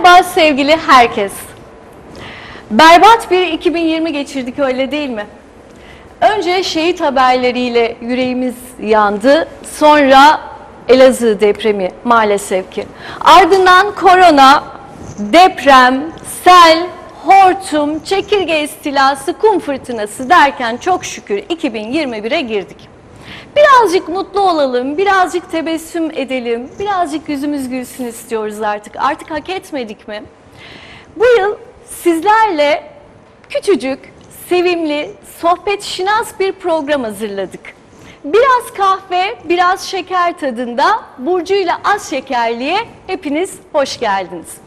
Merhaba sevgili herkes. Berbat bir 2020 geçirdik, öyle değil mi? Önce şehit haberleriyle yüreğimiz yandı. Sonra Elazığ depremi maalesef ki. Ardından korona, deprem, sel, hortum, çekirge istilası, kum fırtınası derken çok şükür 2021'e girdik. Birazcık mutlu olalım, birazcık tebessüm edelim, birazcık yüzümüz gülsün istiyoruz artık. Artık hak etmedik mi? Bu yıl sizlerle küçücük, sevimli, sohbet şinas bir program hazırladık. Biraz kahve, biraz şeker tadında Burcu ile Az Şekerli'ye hepiniz hoş geldiniz.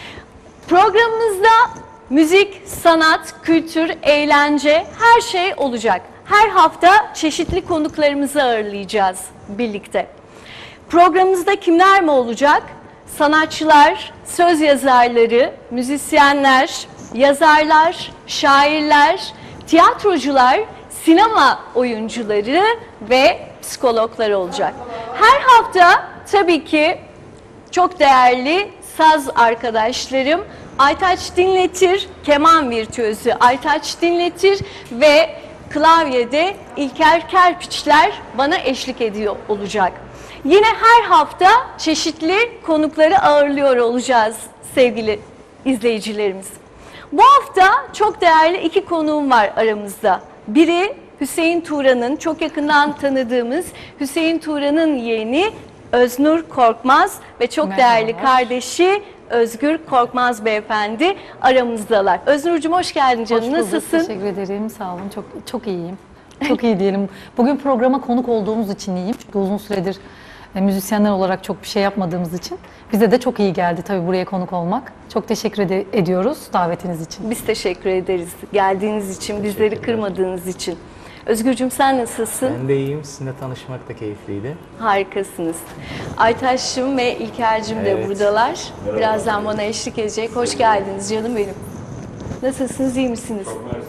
Programımızda müzik, sanat, kültür, eğlence her şey olacak. Her hafta çeşitli konuklarımızı ağırlayacağız birlikte. Programımızda kimler mi olacak? Sanatçılar, söz yazarları, müzisyenler, yazarlar, şairler, tiyatrocular, sinema oyuncuları ve psikologlar olacak. Her hafta tabii ki çok değerli saz arkadaşlarım Aytaç Dinletir, keman virtüözü Aytaç Dinletir ve klavyede İlker Kerpiçler bana eşlik ediyor olacak. Yine her hafta çeşitli konukları ağırlıyor olacağız sevgili izleyicilerimiz. Bu hafta çok değerli iki konuğum var aramızda. Biri Hüseyin Turan'ın, çok yakından tanıdığımız Hüseyin Turan'ın yeğeni Öznur Korkmaz ve çok değerli kardeşi Özgür Korkmaz beyefendi aramızdalar. Öznurcuğum hoş geldin canım. Nasılsın? Teşekkür ederim. Sağ olun. Çok iyiyim. Çok iyi diyelim. Bugün programa konuk olduğumuz için iyiyim. Çünkü uzun süredir müzisyenler olarak çok bir şey yapmadığımız için bize de çok iyi geldi tabii buraya konuk olmak. Çok teşekkür ediyoruz davetiniz için. Biz teşekkür ederiz geldiğiniz için, bizleri kırmadığınız için. Özgürcüğüm sen nasılsın? Ben de iyiyim. Sizinle tanışmak da keyifliydi. Harikasınız. Aytaş'cığım ve İlker'cim de buradalar. Birazdan bana eşlik edecek. Hoş geldiniz canım benim. Nasılsınız, iyi misiniz? Çok mersi.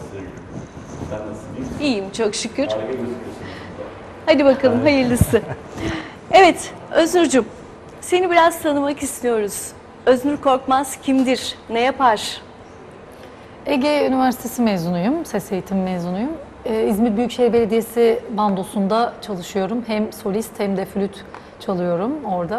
Sen nasılsın? İyiyim çok şükür. Harika gözüküyorsun. Hadi bakalım hayırlısı. Evet Öznur'cum, seni biraz tanımak istiyoruz. Öznur Korkmaz kimdir? Ne yapar? Ege Üniversitesi mezunuyum. Ses eğitimi mezunuyum. İzmir Büyükşehir Belediyesi bandosunda çalışıyorum. Hem solist hem de flüt çalıyorum orada.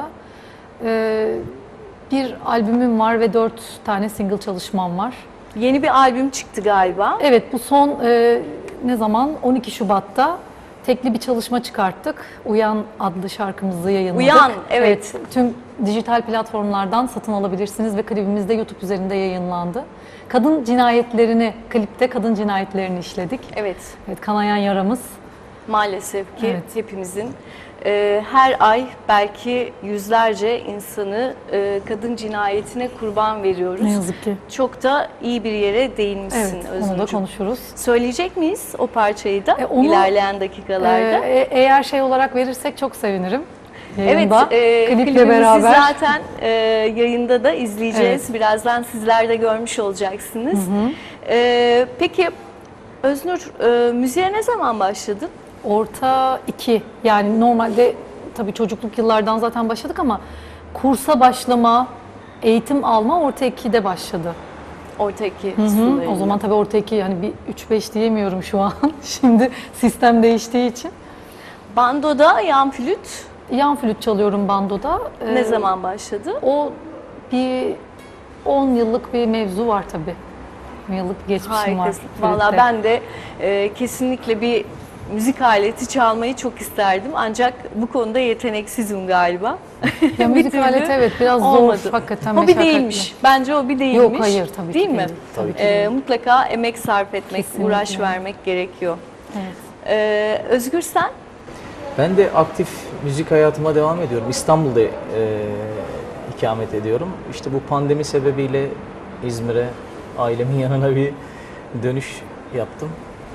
Bir albümüm var ve 4 tane single çalışmam var. Yeni bir albüm çıktı galiba. Evet, bu son ne zaman? 12 Şubat'ta tekli bir çalışma çıkarttık. Uyan adlı şarkımızı yayınladık. Uyan, evet. Tüm dijital platformlardan satın alabilirsiniz ve klibimiz de YouTube üzerinde yayınlandı. Kadın cinayetlerini, klipte kadın cinayetlerini işledik. Evet. Evet, kanayan yaramız. Maalesef ki Evet. hepimizin her ay belki yüzlerce insanı kadın cinayetine kurban veriyoruz. Ne yazık ki. Çok da iyi bir yere değinmişsin Evet, onu da Öznur'cum. konuşuruz. Söyleyecek miyiz o parçayı da Onu, ilerleyen dakikalarda? Eğer şey olarak verirsek çok sevinirim. Evet, Yayında, kliple klibimizi beraber. zaten yayında da izleyeceğiz. Evet. Birazdan sizler de görmüş olacaksınız. Peki Öznur, müziğe ne zaman başladın? Orta 2, yani normalde tabii çocukluk yıllardan zaten başladık ama kursa başlama, eğitim alma orta 2'de başladı. Orta 2 O zaman tabii orta 2, yani bir 3-5 diyemiyorum şu an. Şimdi sistem değiştiği için. Bandoda yan flüt Yan flüt çalıyorum bandoda. ne zaman başladı? O bir 10 yıllık bir mevzu var tabii. 10 yıllık geçmişim var. Harikasın. Vallahi flütte. ben de kesinlikle bir müzik aleti çalmayı çok isterdim. Ancak bu konuda yeteneksizim galiba. Ya Bir müzik türlü aleti evet biraz olmadı. zor hakikaten, Hobi meşakkatli. değilmiş. Bence hobi değilmiş. Yok, hayır, tabii ki değil mi? değil. Tabii ki değil. Mutlaka emek sarf etmek, Kesinlikle. uğraş vermek gerekiyor. Evet. Özgür sen? Ben de aktif müzik hayatıma devam ediyorum. İstanbul'da ikamet ediyorum. İşte bu pandemi sebebiyle İzmir'e, ailemin yanına bir dönüş yaptım.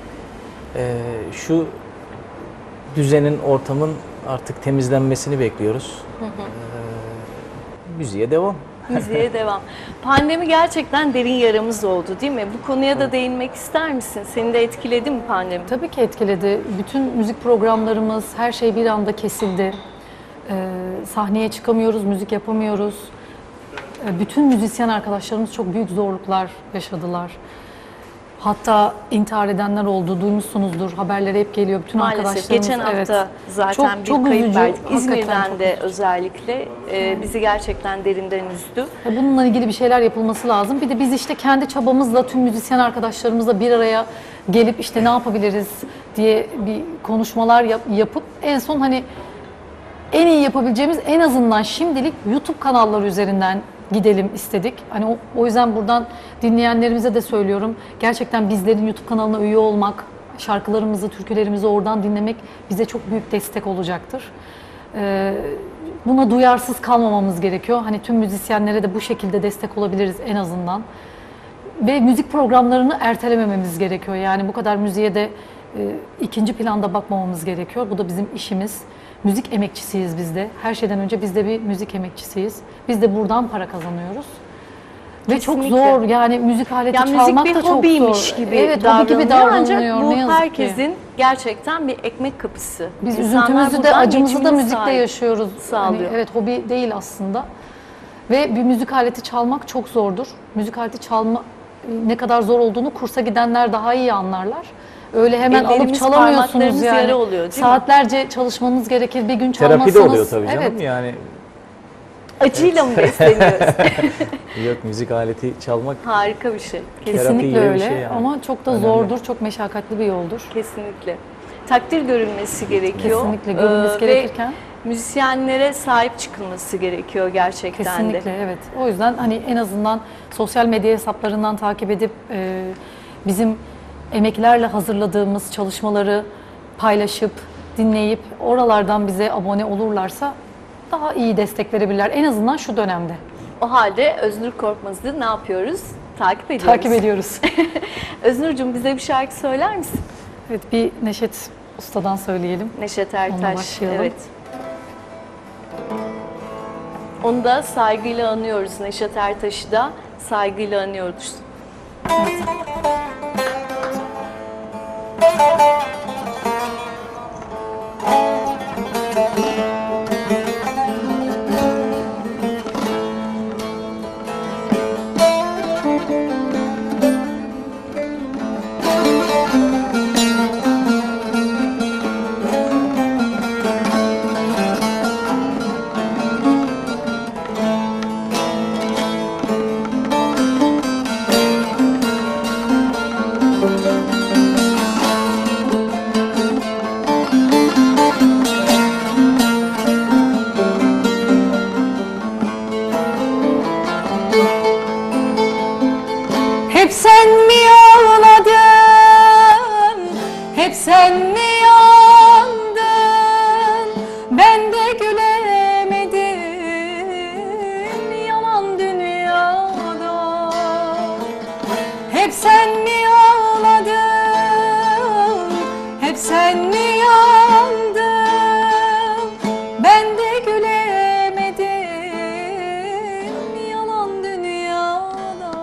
Şu düzenin, ortamın artık temizlenmesini bekliyoruz. Müziğe devam. Müziğe devam. Pandemi gerçekten derin yaramız oldu değil mi? Bu konuya da değinmek ister misin? Seni de etkiledi mi pandemi? Tabii ki etkiledi. Bütün müzik programlarımız, her şey bir anda kesildi. Sahneye çıkamıyoruz, müzik yapamıyoruz. Bütün müzisyen arkadaşlarımız çok büyük zorluklar yaşadılar. Hatta intihar edenler oldu, duymuşsunuzdur. Haberlere hep geliyor. Bütün Maalesef arkadaşlarımız. geçen hafta evet, zaten çok bir kayıp üzücü, verdik. hakikaten İzmir'den çok de üzücü. özellikle bizi gerçekten derinden üzdü. Bununla ilgili bir şeyler yapılması lazım. Bir de biz işte kendi çabamızla tüm müzisyen arkadaşlarımızla bir araya gelip işte ne yapabiliriz diye bir konuşmalar yapıp en son hani en iyi yapabileceğimiz en azından şimdilik YouTube kanalları üzerinden gidelim istedik. Hani o yüzden buradan dinleyenlerimize de söylüyorum. Gerçekten bizlerin YouTube kanalına üye olmak, şarkılarımızı, türkülerimizi oradan dinlemek bize çok büyük destek olacaktır. Buna duyarsız kalmamamız gerekiyor. Hani tüm müzisyenlere de bu şekilde destek olabiliriz en azından. Ve müzik programlarını ertelemememiz gerekiyor. Yani bu kadar müziğe de ikinci planda bakmamamız gerekiyor. Bu da bizim işimiz. Müzik emekçisiyiz biz de. Her şeyden önce biz de bir müzik emekçisiyiz. Biz de buradan para kazanıyoruz. Ve çok Kesinlikle. zor yani müzik aleti Yani çalmak müzik da bir çok hobiymiş zor. gibi Evet, davranılıyor. hobi gibi davranılıyor. Ancak bu ne yazık ki. herkesin gerçekten bir ekmek kapısı. Biz İnsanlar üzüntümüzü de buradan acımızı da geçimini müzikle yaşıyoruz. sağlıyor. Evet, hobi değil aslında. Ve bir müzik aleti çalmak çok zordur. Müzik aleti çalma ne kadar zor olduğunu kursa gidenler daha iyi anlarlar. Öyle hemen alıp Ellerimiz, çalamıyorsunuz parmaklarımız yani. yara oluyor, değil mi? Saatlerce çalışmanız gerekir. Bir gün çalmazsanız. Terapi de oluyor tabii canım Evet. yani. Acıyla mı besleniyoruz? Yok, müzik aleti çalmak Harika bir şey. Kesinlikle gibi bir öyle şey yani. ama çok da Önemli. zordur, çok meşakkatli bir yoldur. Kesinlikle. Takdir görülmesi gerekiyor. Kesinlikle görülmesi Ve gerekirken. müzisyenlere sahip çıkılması gerekiyor gerçekten de. Kesinlikle evet. O yüzden hani en azından sosyal medya hesaplarından takip edip bizim emeklerle hazırladığımız çalışmaları paylaşıp, dinleyip oralardan bize abone olurlarsa daha iyi destek verebilirler. En azından şu dönemde. O halde Öznur Korkmaz'ı ne yapıyoruz? Takip ediyoruz. Takip ediyoruz. Öznur'cum bize bir şarkı söyler misin? Evet, bir Neşet Usta'dan söyleyelim. Neşet Onunla Ertaş. başlayalım. Evet. Onu da saygıyla anıyoruz. Neşet Ertaş'ı da saygıyla anıyoruz. Hep sen mi ağladın, hep sen mi yandın, ben de gülemedim yalan dünyada. Hep sen mi ağladın, hep sen mi yandın, ben de gülemedim yalan dünyada.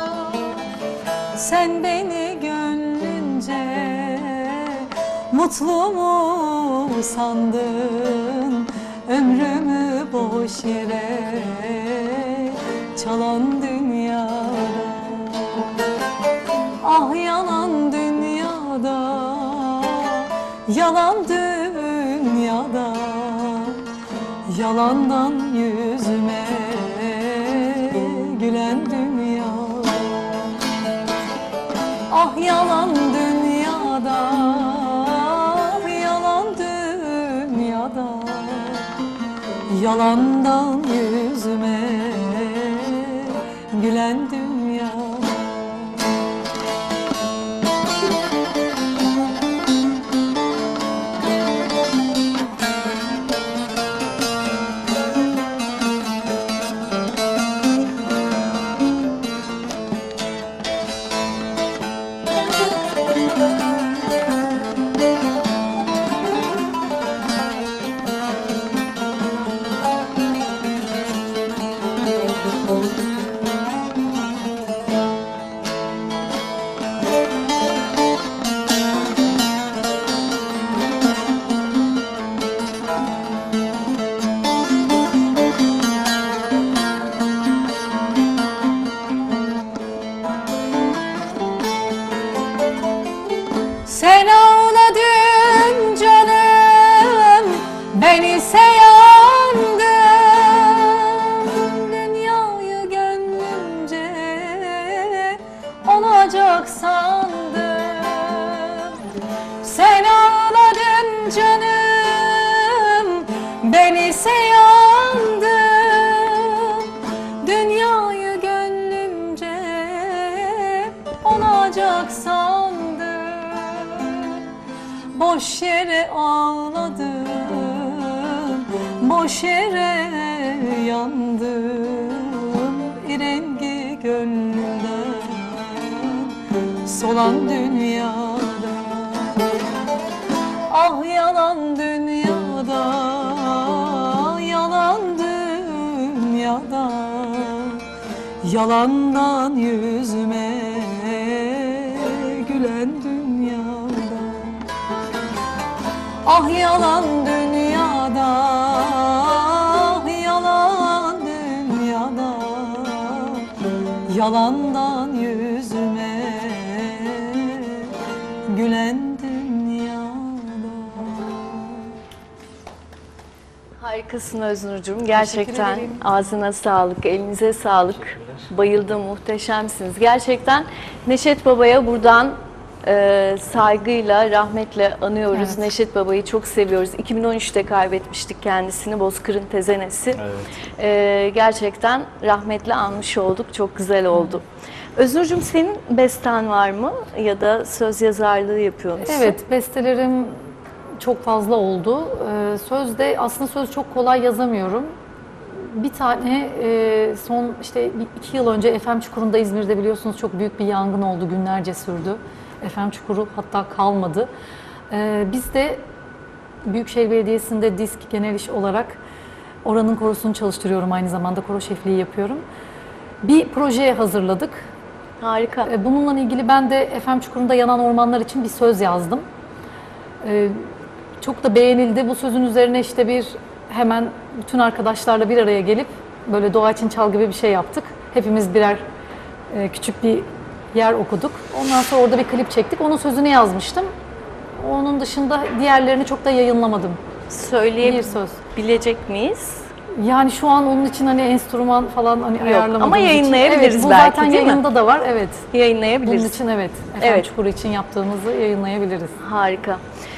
Sen beni gönlünce mutlu mu sandın, ömrümü boş yere çalan dünyada. Ah yalan dünyada, yalan dünyada, yalandan yüzüme gülen dünyada. Ah yalan dünyada, yalan dünyada, yalandan yüzüme gülen dünyada. Ben ise yandım, dünyayı gönlümce olacak sandım. Boş yere ağladım, boş yere yandım. İrengi gönlümden, solan dünyada. Ah yalan dünyada, yalan dünyada. Yalandan yüzüme gülen dünyada. Ah yalan dünyada, ah yalan dünyada. Yalandan yüzüme gülen dünyada. Harikasın Öznur'cum. Gerçekten ağzına sağlık, elinize sağlık. Bayıldım, muhteşemsiniz. Gerçekten Neşet Baba'ya buradan saygıyla, rahmetle anıyoruz. Evet. Neşet Baba'yı çok seviyoruz. 2013'te kaybetmiştik kendisini, Bozkır'ın tezenesi. Gerçekten rahmetle anmış olduk. Çok güzel oldu. Öznur'cum, senin besten var mı? Ya da söz yazarlığı yapıyor musun? Evet, bestelerim çok fazla oldu. Sözde aslında söz çok kolay yazamıyorum. Bir tane son işte 2 yıl önce FM Çukuru'nda İzmir'de biliyorsunuz çok büyük bir yangın oldu. Günlerce sürdü. FM Çukuru hatta kalmadı. Biz de Büyükşehir Belediyesi'nde DİSK Genel İş olarak oranın korosunu çalıştırıyorum. Aynı zamanda koro şefliği yapıyorum. Bir projeye hazırladık. Harika. Bununla ilgili ben de FM Çukuru'nda yanan ormanlar için bir söz yazdım. Çok da beğenildi. Bu sözün üzerine işte hemen bütün arkadaşlarla bir araya gelip böyle doğa için çal gibi bir şey yaptık. Hepimiz birer küçük bir yer okuduk. Ondan sonra orada bir klip çektik. Onun sözünü yazmıştım. Onun dışında diğerlerini çok da yayınlamadım. Söyleyebilecek miyiz? Yani şu an onun için hani enstrüman falan hani ayarlamadığımız ama yayınlayabiliriz için. Evet, bu belki, zaten değil mi? yayında da var. Evet. Yayınlayabiliriz. Bunun için evet. Evet. Çukuru için yaptığımızı yayınlayabiliriz. Harika.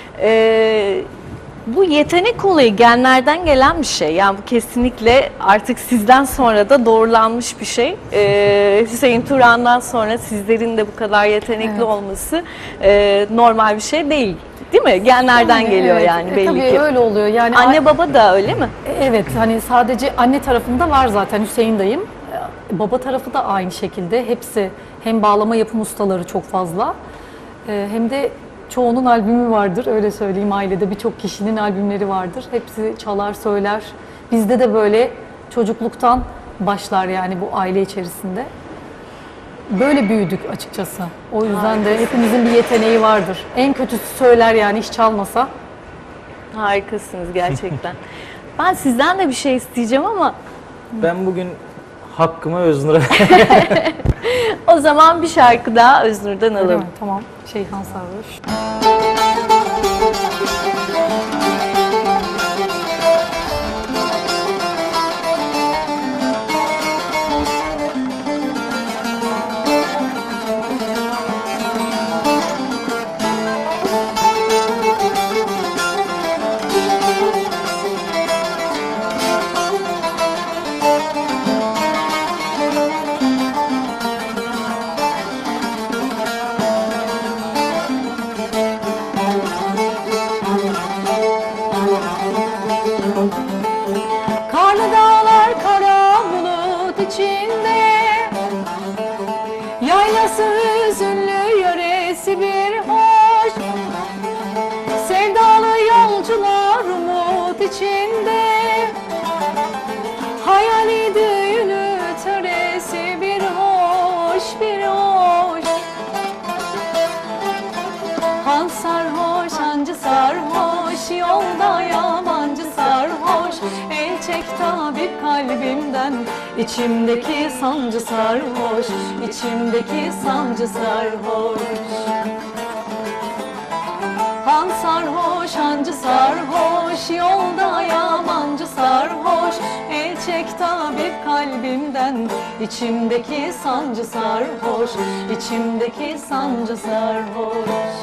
Bu yetenek olayı genlerden gelen bir şey. Yani bu kesinlikle artık sizden sonra da doğrulanmış bir şey. Hüseyin Turan'dan sonra sizlerin de bu kadar yetenekli olması normal bir şey değil. Değil mi? Genlerden geliyor evet. yani belli tabii ki. öyle oluyor. Yani Anne baba da öyle mi? Evet, hani sadece anne tarafında var zaten Hüseyin dayım. Baba tarafı da aynı şekilde. Hepsi hem bağlama yapım ustaları çok fazla. Hem de çoğunun albümü vardır, öyle söyleyeyim, ailede birçok kişinin albümleri vardır. Hepsi çalar, söyler. Bizde de böyle çocukluktan başlar yani bu aile içerisinde. Böyle büyüdük açıkçası. O yüzden de hepimizin bir yeteneği vardır. En kötüsü söyler yani hiç çalmasa. Harikasınız gerçekten. Ben sizden de bir şey isteyeceğim ama Ben bugün hakkımı Öznur'a o zaman bir şarkı daha Öznur'dan Öyle alalım. mi? Tamam. Şeyhan Sarhoş. Karlı dağlar kara bulut içinde, yaylası hüzünlü yöresi bir hoş. Sevdalı yolcular umut içinde, hayali düğünü töresi bir hoş bir hoş. Han sarhoş, hancı sarhoş, yolda yabancı sarhoş. El çek tabip kalbimden, içimdeki sancı sarhoş, içimdeki sancı sarhoş. Han sarhoş, hancı sarhoş, yolda yabancı sarhoş. El çek tabip kalbimden, içimdeki sancı sarhoş, içimdeki sancı sarhoş.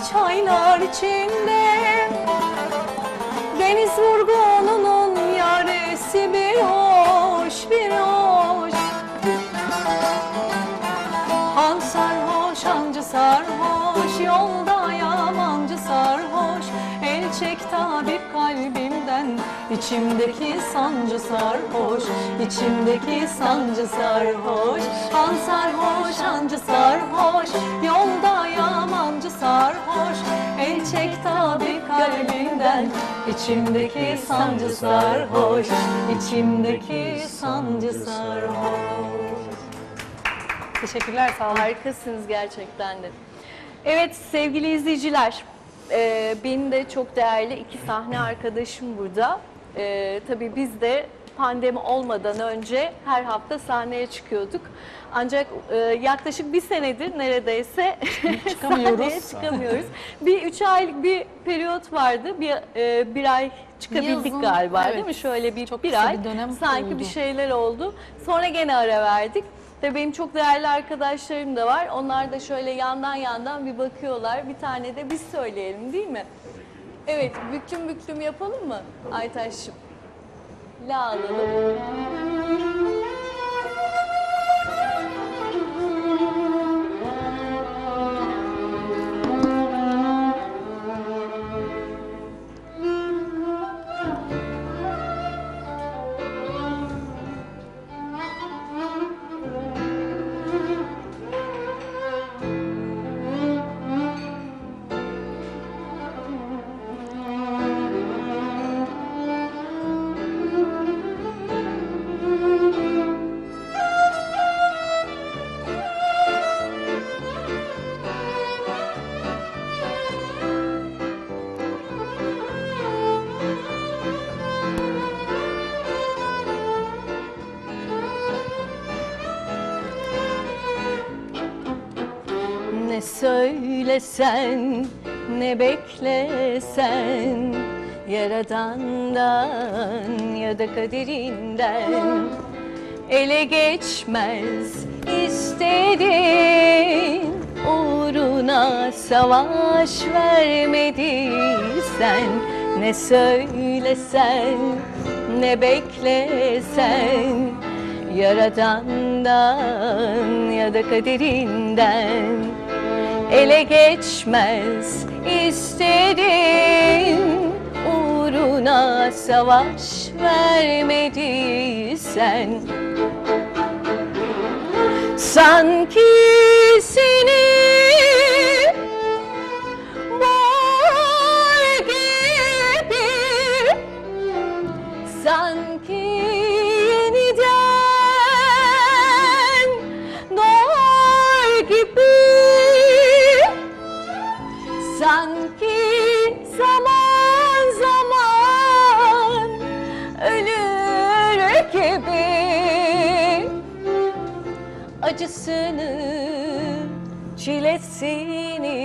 çaylar içinde. Deniz vurgununun yaresi bir hoş, bir hoş. Han sarhoş, hancı sarhoş, yolda yamancı sarhoş. El çek tabip kalbimden, içimdeki sancı sarhoş, içimdeki sancı sarhoş. Han sarhoş, hancı sarhoş, yolda yamancı sarhoş. El çek tabip kalbimden, içimdeki sancı sarhoş, içimdeki sancı sarhoş. Teşekkürler, sağ olun. Harikasınız gerçekten de. Evet sevgili izleyiciler, benim de çok değerli iki sahne arkadaşım burada. Tabii biz de pandemi olmadan önce her hafta sahneye çıkıyorduk. Ancak yaklaşık bir senedir neredeyse Çıkamıyoruz. sahneye çıkamıyoruz. Bir 3 aylık bir periyot vardı. Bir ay çıkabildik Yazın, galiba evet. değil mi? Şöyle Çok bir kısa ay bir dönem sanki oldu. bir şeyler oldu. Sonra gene ara verdik. Ve benim çok değerli arkadaşlarım da var. Onlar da şöyle yandan bir bakıyorlar. Bir tane de biz söyleyelim değil mi? Evet, büklüm büklüm yapalım mı Aytaş'cığım? La alalım. Ne söylesen, ne beklesen, Yaradan'dan ya da kaderinden ele geçmez istedin. Uğruna savaş vermediysen, ne söylesen, ne beklesen, Yaradan'dan ya da kaderinden ele geçmez istedin. Uğruna savaş vermediysen, sanki seni boğar gibi, sanki yeniden doğar gibi, sanki zaman zaman ölür gibi. Acısını, çilesini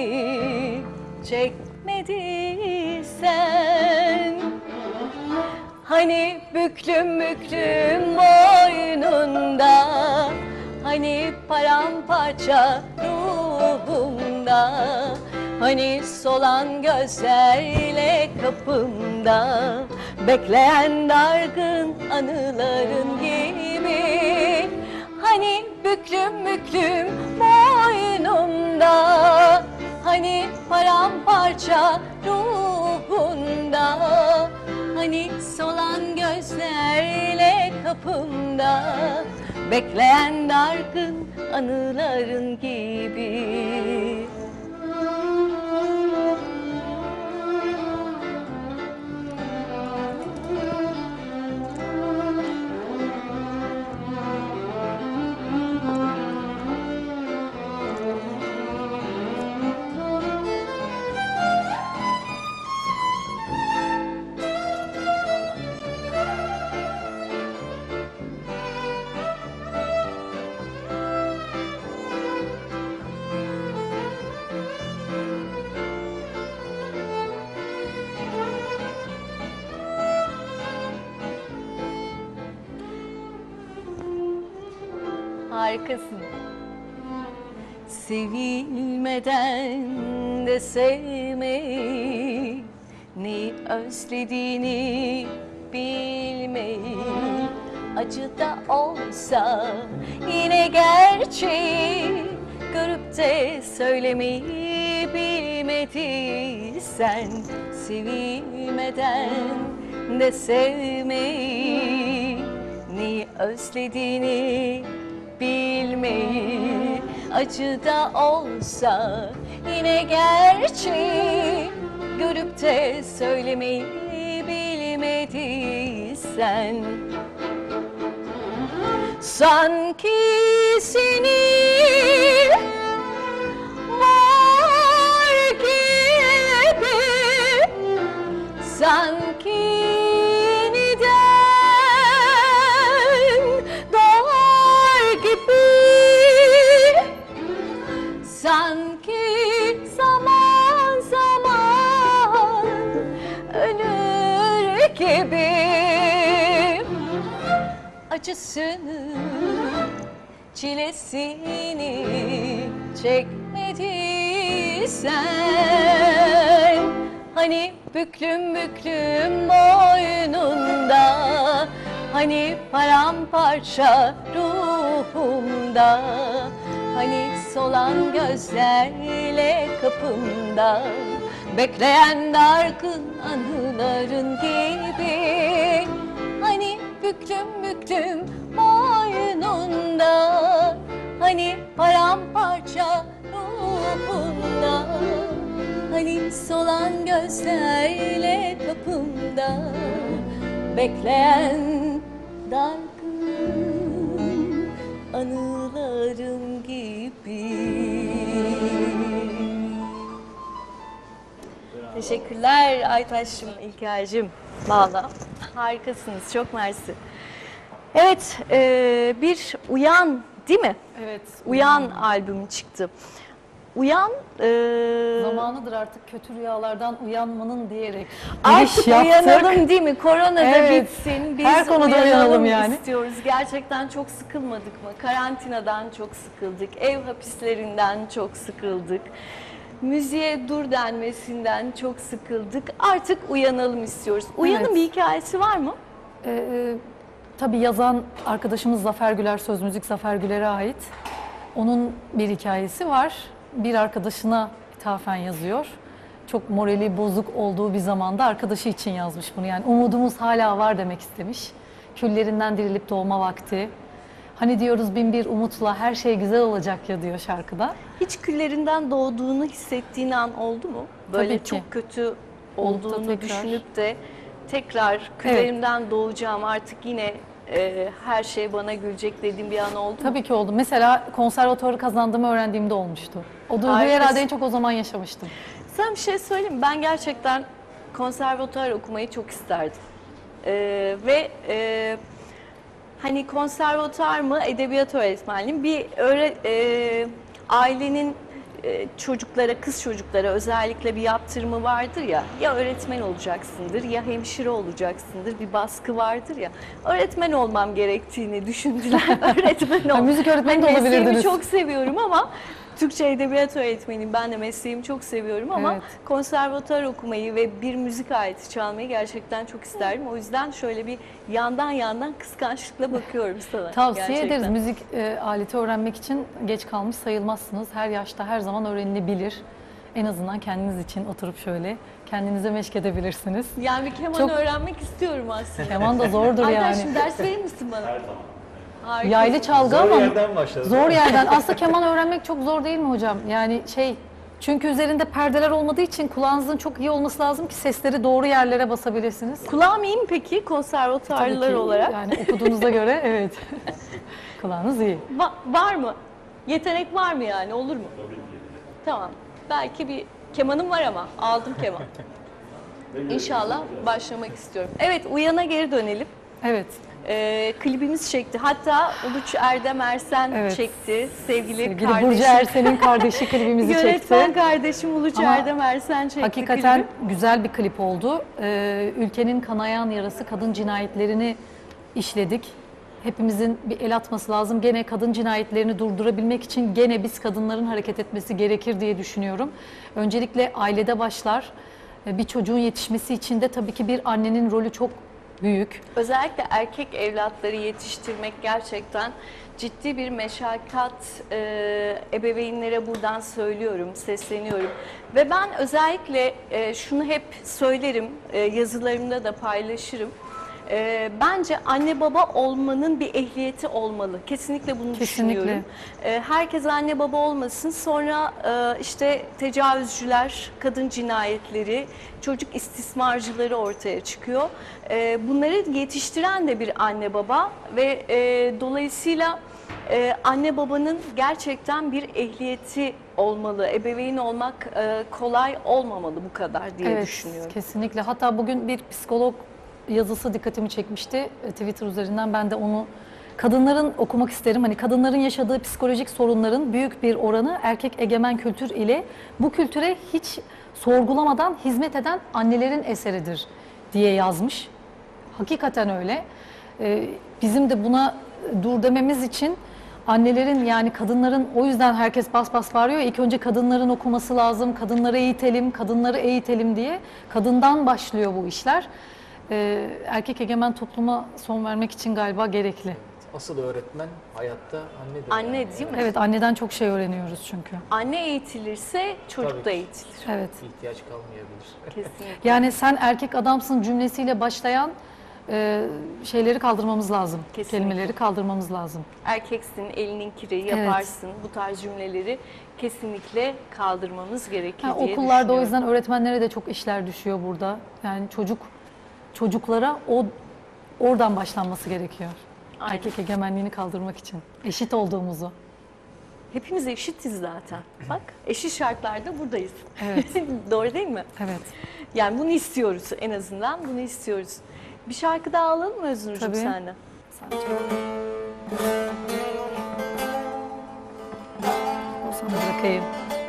çekmediysen, hani büklüm büklüm boynunda, hani paramparça ruhumda, hani solan gözlerle kapımda bekleyen dargın anıların gibi. Hani büklüm büklüm boynumda, hani paramparça ruhunda, hani solan gözlerle kapımda bekleyen dargın anıların gibi. Harikasın. sevilmeden de sevmeyi, neyi özlediğini bilmeyi, acı da olsa yine gerçeği görüp de söylemeyi bilmediysen, sevilmeden de sevmeyi, neyi özlediğini bilmeyi, acı da olsa yine gerçeği görüp de söylemeyi bilmediysen, sanki seni var gibi, sanki yeniden doğar gibi, sanki zaman zaman ölür gibi, acısını, çilesini çekmediysen, hani büklüm büklüm boynunda, hani paramparça ruhumda, hani solan gözlerle kapımda bekleyen dargın anıların gibi, hani büklüm büklüm boynunda, hani paramparça ruhumda, hani solan gözlerle kapımda bekleyen dargın anılarım gibi. Teşekkürler Aytaş'cığım, İlker'cim. Valla harikasınız, çok mersi. Evet, bir Uyan değil mi? Evet. Uyan albümü çıktı. Uyan... Zamanıdır artık kötü rüyalardan uyanmanın diyerek Artık giriş yaptık. uyanalım değil mi? Korona da Evet. bitsin. Biz Her konuda uyanalım yani. istiyoruz. Gerçekten çok sıkılmadık mı? Karantinadan çok sıkıldık. Ev hapislerinden çok sıkıldık. Müziğe dur denmesinden çok sıkıldık. Artık uyanalım istiyoruz. Uyanın Evet. bir hikayesi var mı? Tabii yazan arkadaşımız Zafer Güler, söz müzik Zafer Güler'e ait. Onun bir hikayesi var. Bir arkadaşına ithafen yazıyor. Çok morali bozuk olduğu bir zamanda arkadaşı için yazmış bunu. Yani umudumuz hala var demek istemiş. Küllerinden dirilip doğma vakti. Hani diyoruz bin bir umutla her şey güzel olacak ya diyor şarkıda. Hiç küllerinden doğduğunu hissettiğin an oldu mu? Böyle Tabii ki. çok kötü Olup da olduğunu tekrar. düşünüp de tekrar küllerimden doğacağım, artık yine her şey bana gülecek dediğim bir an oldu mu? Tabii ki oldu. Mesela konservatuarı kazandığımı öğrendiğimde olmuştu. O duyguyu Harikasın. herhalde en çok o zaman yaşamıştım. Sana bir şey söyleyeyim mi? Ben gerçekten konservatuar okumayı çok isterdim. Ve hani konservatuar mı, edebiyat öğretmenliği bir ailenin çocuklara, kız çocuklara özellikle bir yaptırımı vardır ya. Ya öğretmen olacaksındır, ya hemşire olacaksındır, bir baskı vardır ya. Öğretmen olmam gerektiğini düşündüler. Öğretmen Ha, müzik öğretmeni de mesleğimi olabilirdiniz. çok seviyorum ama Türkçe edebiyat öğretmeniyim. Ben de mesleğimi çok seviyorum ama Evet. konservatuar okumayı ve bir müzik aleti çalmayı gerçekten çok isterdim. O yüzden şöyle bir yandan kıskançlıkla bakıyorum sana. Tavsiye gerçekten. ederiz. Müzik aleti öğrenmek için geç kalmış sayılmazsınız. Her yaşta her zaman öğrenilebilir. En azından kendiniz için oturup şöyle kendinize meşk edebilirsiniz. Yani bir keman Çok- öğrenmek istiyorum aslında. Keman da zordur Ayten yani. şimdi ders verir misin bana? Her zaman. Harika. Yaylı çalgı Zor ama yerden başladı. zor yerden. Aslında keman öğrenmek çok zor değil mi hocam? Yani çünkü üzerinde perdeler olmadığı için kulağınızın çok iyi olması lazım ki sesleri doğru yerlere basabilirsiniz. Kulağım iyi mi peki Tabii konservatuarlılar ki, olarak? yani okuduğunuza göre evet. Kulağınız iyi. Var mı? Yetenek var mı yani? Olur mu? Tabii ki. Tamam. Belki bir kemanım var ama aldım keman. İnşallah başlamak istiyorum. Evet, Uyan'a geri dönelim. Evet. Klibimiz çekti. Hatta Uluç Erdem Ersen Evet. çekti. Sevgili Sevgili kardeşim. Burcu Ersen'in kardeşi klibimizi Yönetmen çekti. kardeşim Uluç Ama Erdem Ersen çekti Hakikaten klibi. güzel bir klip oldu. Ülkenin kanayan yarası kadın cinayetlerini işledik. hepimizin bir el atması lazım. Gene kadın cinayetlerini durdurabilmek için gene biz kadınların hareket etmesi gerekir diye düşünüyorum. Öncelikle ailede başlar. Bir çocuğun yetişmesi için de tabii ki bir annenin rolü çok büyük. Özellikle erkek evlatları yetiştirmek gerçekten ciddi bir meşakkat. Ebeveynlere buradan söylüyorum, sesleniyorum. Ve ben özellikle şunu hep söylerim, yazılarımda da paylaşırım. Bence anne baba olmanın bir ehliyeti olmalı. Kesinlikle bunu düşünüyorum. Herkes anne baba olmasın. Sonra işte tecavüzcüler, kadın cinayetleri, çocuk istismarcıları ortaya çıkıyor. Bunları yetiştiren de bir anne baba ve dolayısıyla anne babanın gerçekten bir ehliyeti olmalı. Ebeveyn olmak kolay olmamalı bu kadar diye düşünüyorum. Kesinlikle. Hatta bugün bir psikolog yazısı dikkatimi çekmişti Twitter üzerinden. Ben de onu kadınların okumak isterim. Hani kadınların yaşadığı psikolojik sorunların büyük bir oranı erkek egemen kültür ile bu kültüre hiç sorgulamadan hizmet eden annelerin eseridir diye yazmış. Hakikaten öyle. Bizim de buna dur dememiz için annelerin, yani kadınların, o yüzden herkes bas bas bağırıyor. İlk önce kadınların okuması lazım, kadınları eğitelim, kadınları eğitelim diye. Kadından başlıyor bu işler. Erkek egemen topluma son vermek için galiba gerekli. Asıl öğretmen hayatta annedir. Anne yani. değil mi? Evet, anneden çok şey öğreniyoruz çünkü. Anne eğitilirse çocuk Tabii da ki. eğitilir. Evet. İhtiyaç kalmayabilir. Kesinlikle. Yani sen erkek adamsın cümlesiyle başlayan şeyleri kaldırmamız lazım. Kesinlikle. Kelimeleri kaldırmamız lazım. Erkeksin, elinin kiri yaparsın. Bu tarz cümleleri kesinlikle kaldırmamız gerekir diye Okullarda o düşünüyorum. yüzden öğretmenlere de çok işler düşüyor burada. Yani çocuklara oradan başlanması gerekiyor. Aynen. Erkek egemenliğini kaldırmak için. Eşit olduğumuzu. Hepimiz eşitiz zaten. Bak, eşit şartlarda buradayız. Evet. Doğru değil mi? Evet. Yani bunu istiyoruz, en azından bunu istiyoruz. Bir şarkı daha alalım mı Öznur'cum Tabii. senden? O sana bırakayım.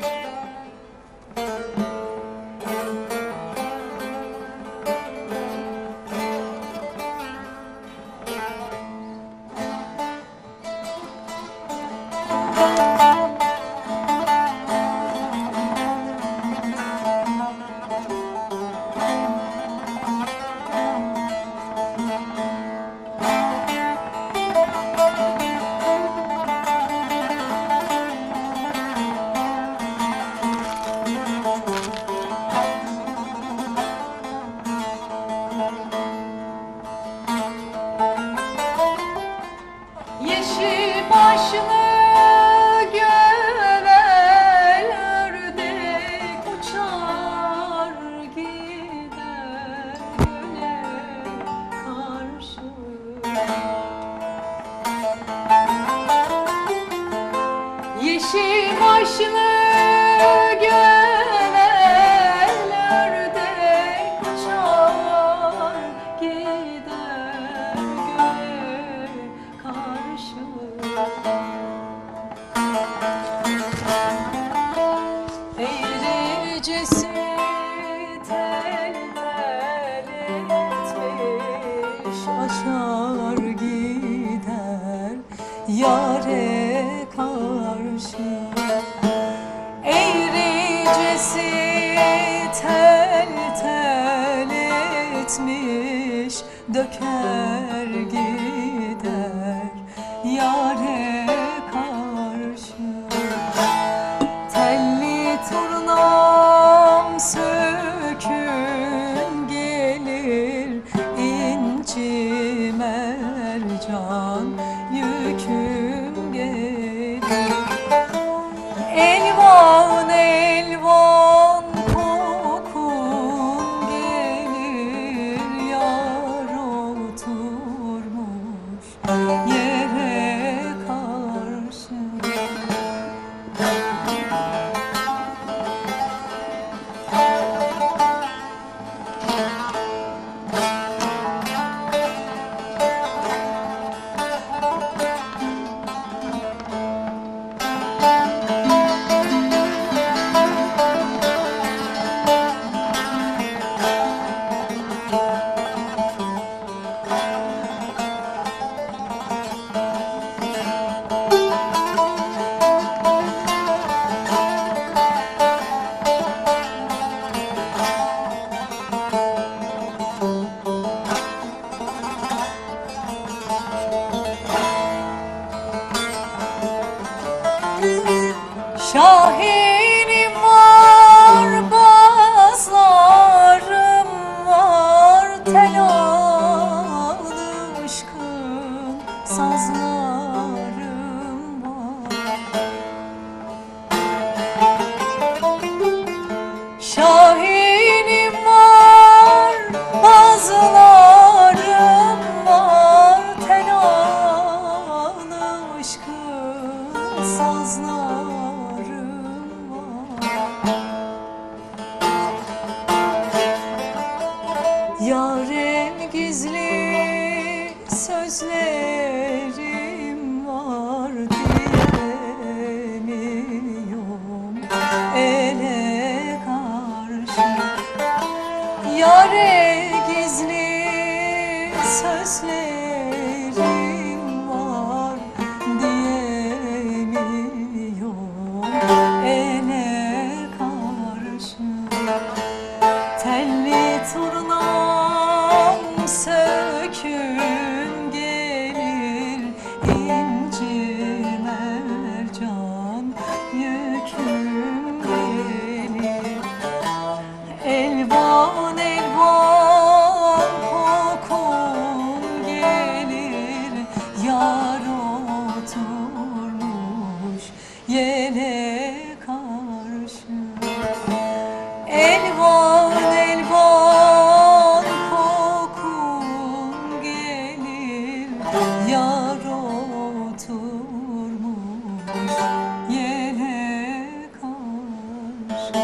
Yeşil başlı gövel ördek uçar gider göle karşı. Yeşil başlı gövel ördek uçar gider göle karşı. Eğricesi tel tel etmiş aşar gider yâre karşı. Eğricesi tel tel etmiş döker gider yâre karşı. Telli turnam sökün gelir inci mercan yüküm gelir. Elvan elvan kokun gelir yar oturmuş yere karşı. Şahinim var, bazlarım var, tel alışkın sazlarım var. Şahinim var, bazlarım var, tel alışkın sazlarım var. Yâre gizli sözlerim var, diyemiyorum ele karşı. Yâre gizli sözlerim var, diyemiyorum ele karşı. Telli turnam sökün gelir, inci mercan yüküm gelir. Elvan elvan kokun gelir, yar oturmuş yele karşı. Elvan elvan kokun gelir, yar oturmuş yele karşı.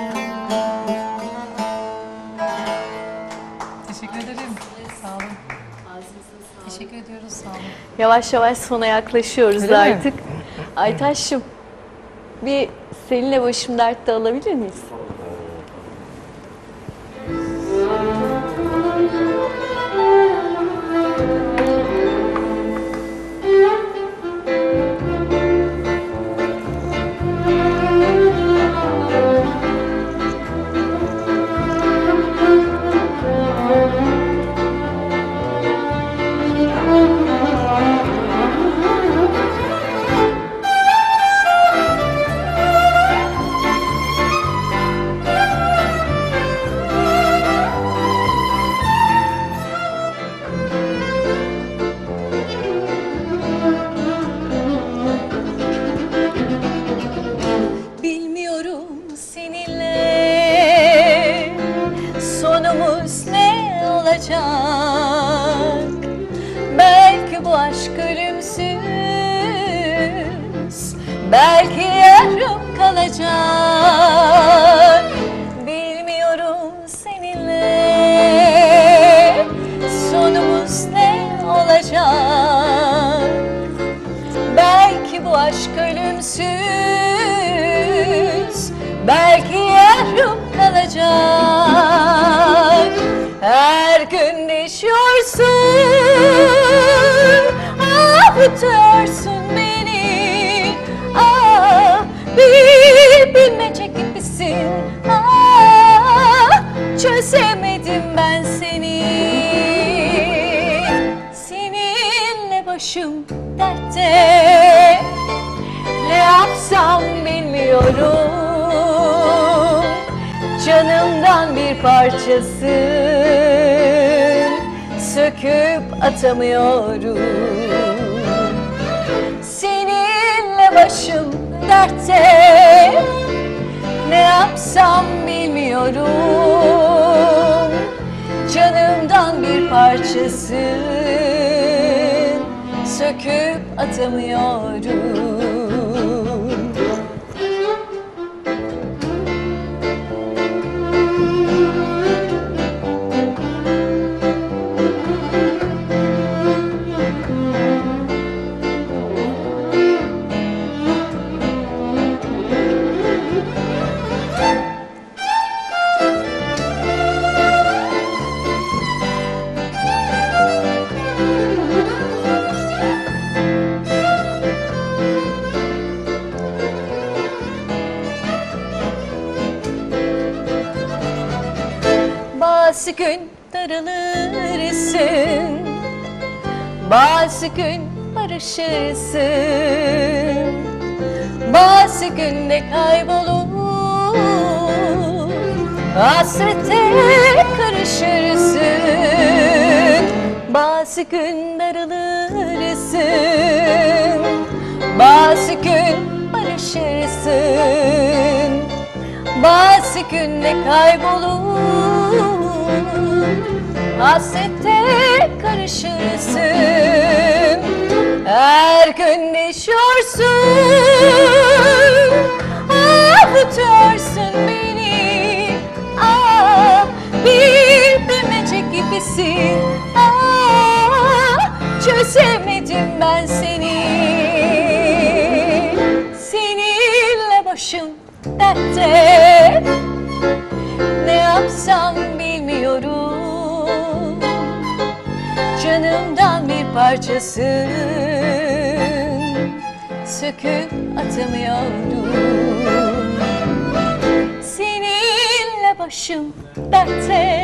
Teşekkür ederim. Sağ olun. Teşekkür ediyoruz. Sağ olun. Yavaş yavaş sona yaklaşıyoruz Öyle mi? artık. Aytaş'cığım, bir seninle başım dertte alabilir miyiz? Bilmiyorum seninle sonumuz ne olacak. Belki bu aşk ölümsüz, belki yarım kalacak. Bilmiyorum seninle sonumuz ne olacak. Belki bu aşk ölümsüz, belki yarım kalacak. Her gün değişiyorsun, avutuyorsun beni. Bir bilmece gibisin. Çözemedim ben seni. Seninle başım dertte, ne yapsam bilmiyorum. Canımdan bir parçasın, söküp atamıyorum. Seninle başım dertte, ne yapsam bilmiyorum. Canımdan bir parçasın, söküp atamıyorum. Bazı gün darılırsın, bazı gün barışırsın. bazı günde kaybolur, hasrete karışırsın, bazı gün darılırsın, bazı gün barışırsın, bazı günde kaybolur, hasrete karışırsın. Her gün değişiyorsun, avutuyorsun beni, bir bilmece gibisin, çözemedim ben seni. Seninle başım dertte, ne yapsam bilmiyorum, canımdan bir parçasın, söküp atamıyorum. Seninle başım dertte,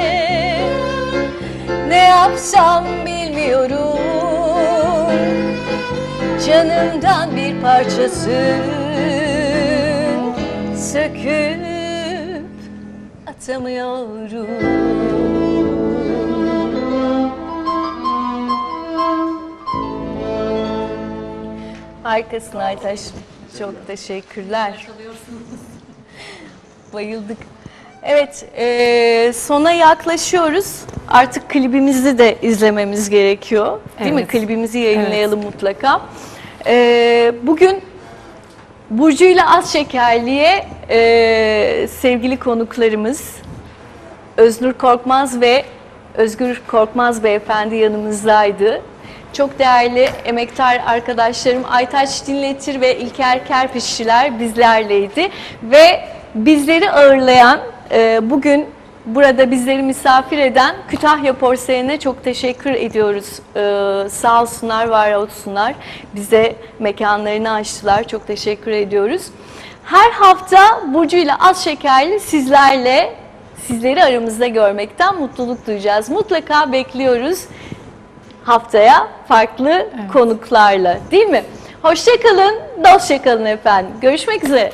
ne yapsam bilmiyorum, canımdan bir parçasın, söküp atamıyorum. Harikasın Aytaş. Çok teşekkürler. Bayıldık. Evet, sona yaklaşıyoruz. Artık klibimizi de izlememiz gerekiyor. Değil mi? Evet. Klibimizi yayınlayalım mutlaka. Bugün Burcu ile Az Şekerli'ye sevgili konuklarımız Öznur Korkmaz ve Özgür Korkmaz beyefendi yanımızdaydı. Çok değerli emektar arkadaşlarım Aytaç Dinletir ve İlker Kerpiççiler bizlerleydi. Ve bizleri ağırlayan, bugün burada bizleri misafir eden Kütahya Porselen'e çok teşekkür ediyoruz. Sağ olsunlar, var olsunlar. Bize mekanlarını açtılar. Çok teşekkür ediyoruz. Her hafta Burcu ile Az Şekerli sizleri aramızda görmekten mutluluk duyacağız. Mutlaka bekliyoruz. Haftaya farklı konuklarla, değil mi? Hoşça kalın, dostça kalın efendim. Görüşmek üzere.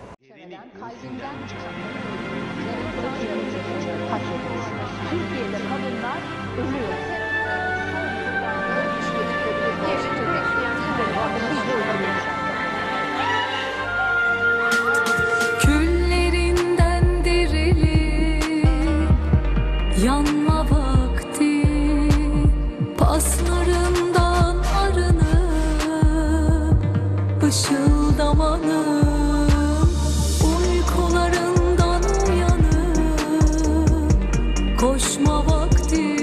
Küllerinden dirilip yanma vakti, paslarından arınıp ışıldamanın, uykularından uyanıp koşma vakti,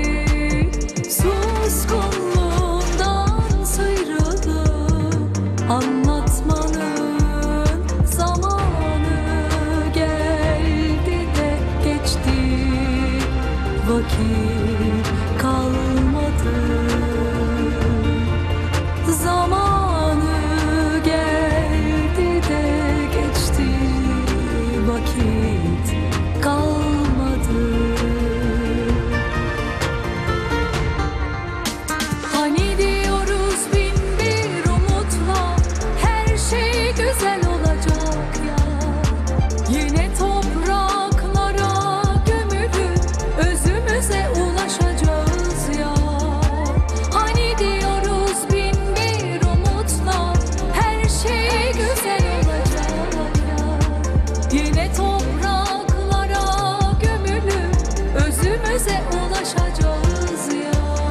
suskunluğundan sıyrılıp anlatmanın zamanı geldi de geçti, vakit kalmadı. Zamanı geldi de geçti, vakit kalmadı. Hani diyoruz bin bir umutla her şey güzel olacak ya, yine topraklara gömülüp özümüze ulaşacağız ya. Hani diyoruz bin bir umutla her şey güzel olacak ya, yine topraklara gömülüp özümüze ulaşacağız ya.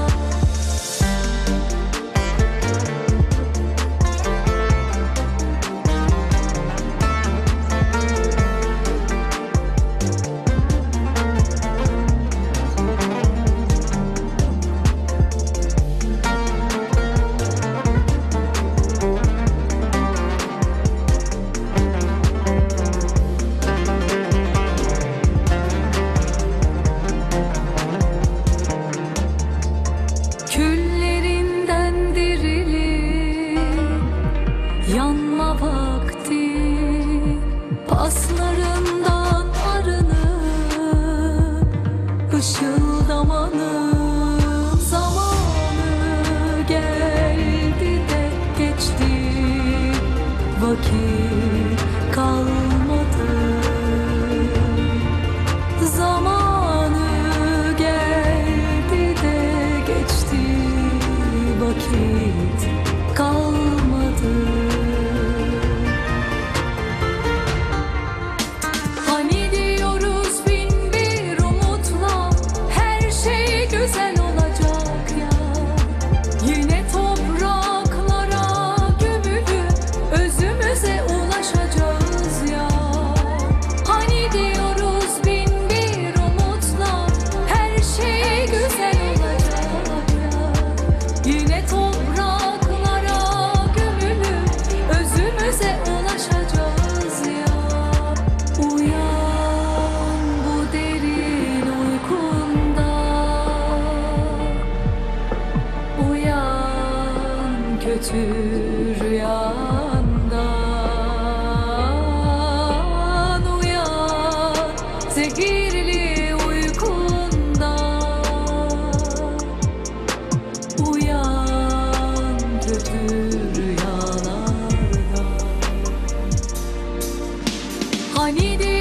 Küllerinden dirilip yanma vakti, paslarından arınıp ışıldamanın zamanı geldi de geçti, vakit Hani diyoruz